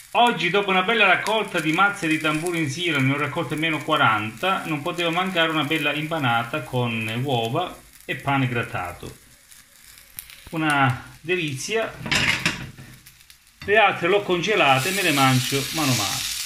Oggi, dopo una bella raccolta di mazze di tamburi in siro, ne ho raccolte meno 40, non poteva mancare una bella impanata con uova e pane grattato. Una delizia. Le altre l'ho congelate e me le mangio mano a mano.